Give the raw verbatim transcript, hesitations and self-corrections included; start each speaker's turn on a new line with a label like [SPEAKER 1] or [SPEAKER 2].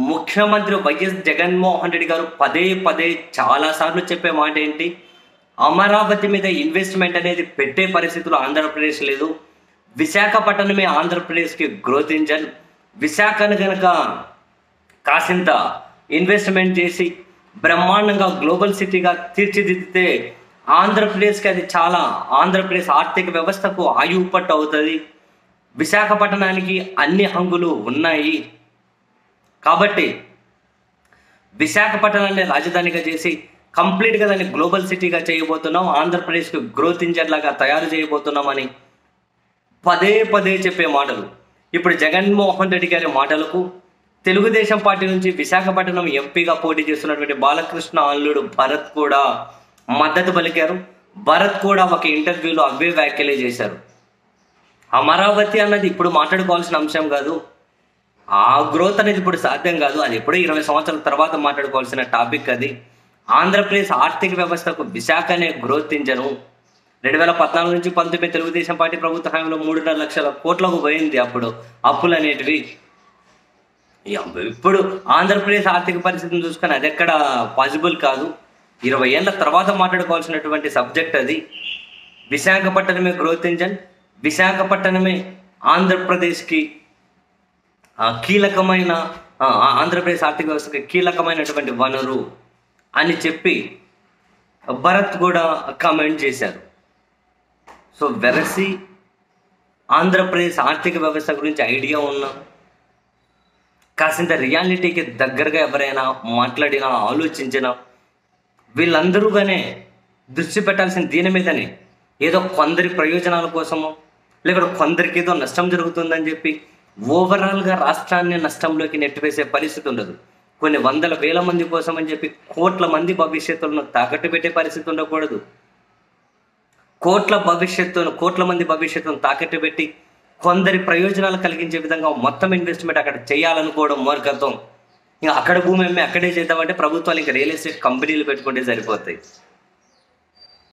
[SPEAKER 1] ముఖ్యమంత్రి వైఎస్ జగన్మోహన్ రెడ్డి గారు పదే పదే చాలాసార్లు చెప్పే మాట ఏంటి? అమరావతి మీద ఇన్వెస్ట్మెంట్ అనేది పెట్టే పరిస్థితులు ఆంధ్రప్రదేశ్ లేదు. విశాఖపట్నమే ఆంధ్రప్రదేశ్కి గ్రోత్ ఇంజన్. విశాఖను కనుక కాసింత ఇన్వెస్ట్మెంట్ చేసి బ్రహ్మాండంగా గ్లోబల్ సిటీగా తీర్చిదిద్దితే ఆంధ్రప్రదేశ్కి అది చాలా ఆంధ్రప్రదేశ్ ఆర్థిక వ్యవస్థకు ఆయువుపట్టు అవుతుంది. విశాఖపట్నానికి అన్ని హంగులు ఉన్నాయి కాబట్టి విశాఖపట్నాన్ని రాజధానిగా చేసి కంప్లీట్గా దాన్ని గ్లోబల్ సిటీగా చేయబోతున్నాం, ఆంధ్రప్రదేశ్కి గ్రోత్ ఇంజన్ లాగా తయారు చేయబోతున్నామని పదే పదే చెప్పే మాటలు ఇప్పుడు జగన్మోహన్ రెడ్డి గారి మాటలకు తెలుగుదేశం పార్టీ నుంచి విశాఖపట్నం ఎంపీగా పోటీ చేస్తున్నటువంటి బాలకృష్ణ అల్లుడు భరత్ కూడా మద్దతు పలికారు. భరత్ కూడా ఒక ఇంటర్వ్యూలో అవే వ్యాఖ్యలే చేశారు. అమరావతి అన్నది ఇప్పుడు మాట్లాడుకోవాల్సిన అంశం కాదు, ఆ గ్రోత్ అనేది ఇప్పుడు సాధ్యం కాదు, అది ఎప్పుడో ఇరవై సంవత్సరాల తర్వాత మాట్లాడుకోవాల్సిన టాపిక్. అది ఆంధ్రప్రదేశ్ ఆర్థిక వ్యవస్థకు విశాఖ అనే గ్రోత్ ఇంజను. రెండు వేల పద్నాలుగు నుంచి పంతొమ్మిది తెలుగుదేశం పార్టీ ప్రభుత్వ హయాంలో మూడున్నర లక్షల కోట్లకు పోయింది అప్పుడు అప్పులు అనేటివి. ఇప్పుడు ఆంధ్రప్రదేశ్ ఆర్థిక పరిస్థితిని చూసుకొని అది ఎక్కడ పాసిబుల్ కాదు. ఇరవై ఏళ్ళ తర్వాత మాట్లాడుకోవాల్సినటువంటి సబ్జెక్ట్ అది. విశాఖపట్నమే గ్రోత్ ఇంజన్, విశాఖపట్నమే ఆంధ్రప్రదేశ్కి కీలకమైన ఆంధ్రప్రదేశ్ ఆర్థిక వ్యవస్థకి కీలకమైనటువంటి వనరు అని చెప్పి భరత్ కూడా కామెంట్ చేశారు. సో వెరసి ఆంధ్రప్రదేశ్ ఆర్థిక వ్యవస్థ గురించి ఐడియా ఉన్నా, కాసింత రియాలిటీకి దగ్గరగా ఎవరైనా మాట్లాడినా ఆలోచించినా వీళ్ళందరూగానే దృష్టి పెట్టాల్సిన దీని మీదనే. ఏదో కొందరి ప్రయోజనాల కోసమో లేకపోతే కొందరికి ఏదో నష్టం జరుగుతుందని చెప్పి ఓవరాల్గా రాష్ట్రాన్ని నష్టంలోకి నెట్టివేసే పరిస్థితి ఉండదు. కొన్ని వందల వేల మంది కోసం అని చెప్పి కోట్ల మంది భవిష్యత్తులను తాకట్టు పెట్టే పరిస్థితి ఉండకూడదు. కోట్ల భవిష్యత్తును కోట్ల మంది భవిష్యత్తును తాకట్టు పెట్టి కొందరి ప్రయోజనాలు కలిగించే విధంగా మొత్తం ఇన్వెస్ట్మెంట్ అక్కడ చేయాలనుకోవడం మూర్ఖత్వం. ఇంకా అక్కడ భూమి అమ్మి అక్కడే చేద్దామంటే ప్రభుత్వాలు ఇంకా రియల్ ఎస్టేట్ కంపెనీలు పెట్టుకుంటే సరిపోతాయి.